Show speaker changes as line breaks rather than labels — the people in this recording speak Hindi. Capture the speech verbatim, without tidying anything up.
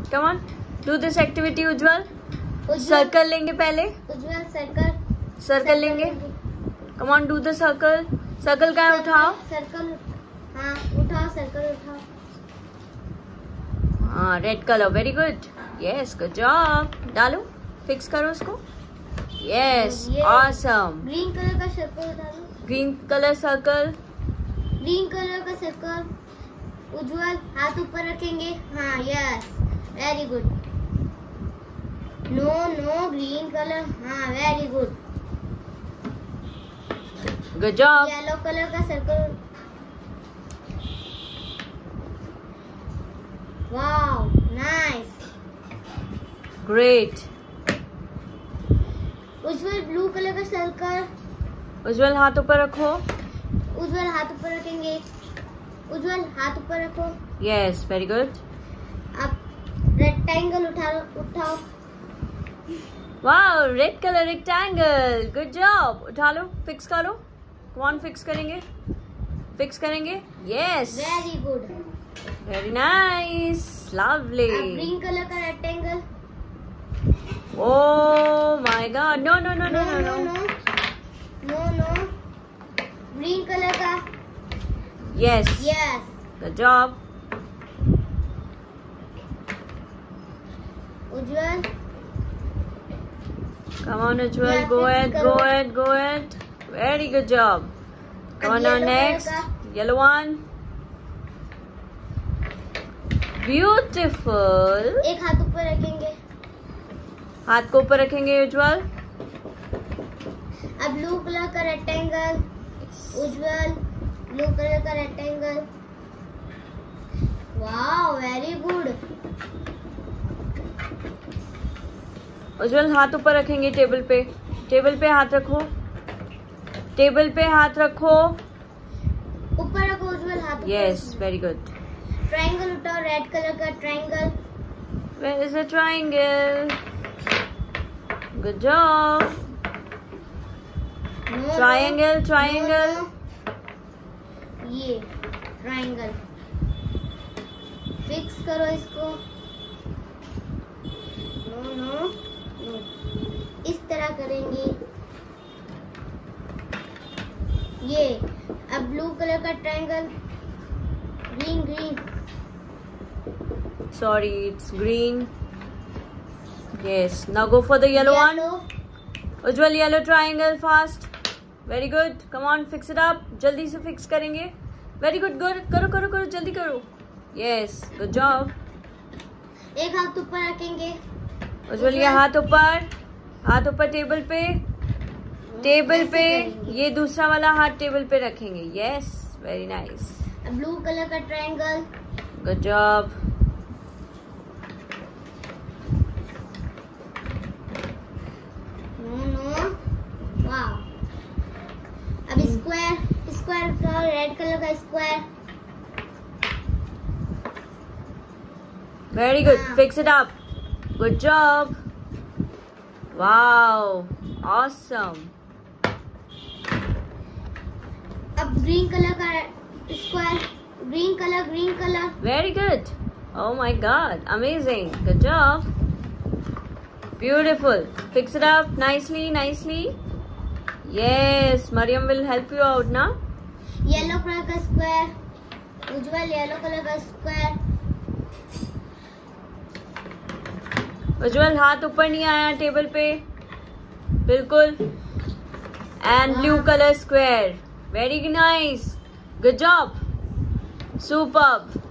Come on, do this activity, Ujjwal. Circle लेंगे पहले.
उज्ज्वल सर्कल.
Circle लेंगे. Come on, do the circle. Circle का उठाओ.
सर्कल. हाँ, उठाओ सर्कल उठाओ.
हाँ, red color. Very good. Yes, good job. डालो. Fix करो उसको. Yes, awesome.
ग्रीन कलर का सर्कल डालो.
Green color circle.
Green colour का सर्कल. उज्ज्वल हाथ ऊपर रखेंगे. हाँ, yes, very good. No no green colour. हाँ, very good.
Good job.
Yellow colour का circle. Wow, nice.
Great.
Ujjwal blue colour का सर्कल.
उज्जवल हाथ ऊपर रखो.
उज्ज्वल हाथ ऊपर रखेंगे. उज्ज्वल हाथ ऊपर रखो.
Yes, very good.
अब रेक्टेंगल उठा उठाओ.
Wow, red color rectangle. Good job. उठा लो, fix करो. कौन fix करेंगे? Fix करेंगे? Yes.
Very good.
Very nice. Lovely.
अब ग्रीन कलर का rectangle.
Oh my God. No, no, no, no, no,
no
no.
No no. Green colour का.
Yes.
Yes.
Good job.
Ujjwal.
Come on, Ujjwal.
Yeah,
Go
fix
ahead,
करो.
go ahead, go ahead. Very good job. Come
अब
on now,
yellow
next.
Colour का.
Yellow one. Beautiful.
एक हाथ ऊपर रखेंगे.
हाथ को ऊपर रखेंगे उज्जवल.
अब ब्लू कलर का रेक्टेंगल. उज्ज्वल ब्लू कलर का rectangle. Wow, very good.
Ujjwal हाथ ऊपर रखेंगे टेबल पे. टेबल पे हाथ रखो. टेबल पे हाथ रखो.
ऊपर रखो उज्ज्वल हाथ ऊपर.
Yes, very good.
ट्रायंगल उठाओ. रेड कलर का triangle.
Where is the triangle? Good job.
No,
Triangle,
no,
triangle.
No, no. ये ट्रायंगल. फिक्स करो इसको. No no no. इस तरह करेंगे. ये अब ब्लू कलर का triangle. Green green.
Sorry, it's green. Yes. Now go for the yellow one. Ujjwal, yellow triangle fast. Very good. Come on, fix it up. जल्दी से fix करेंगे. Very good. Good. करो करो करो जल्दी करो. Yes. Good job.
एक हाथ ऊपर रखेंगे.
उज्जवल ये हाथ ऊपर. हाथ ऊपर टेबल पे. टेबल पे. ये दूसरा वाला हाथ टेबल पे रखेंगे. Yes. Very nice.
Blue colour का triangle.
Good job.
No no. Wow. अब स्क्वायर. स्क्वायर का रेड कलर का square.
Very good. Fix it up. Good job. Wow. Awesome.
अब ग्रीन कलर का square. Green colour green colour.
Very good. Oh my God. Amazing. Good job. Beautiful. Fix it up nicely, nicely. Yes. Mariam will help you out now.
Yellow colour का स्क्वायर. उज्ज्वल येलो कलर का स्क्वायर.
उज्जवल हाथ ऊपर नहीं आया टेबल पे. बिल्कुल. And blue color square. Very nice. Good job. Superb.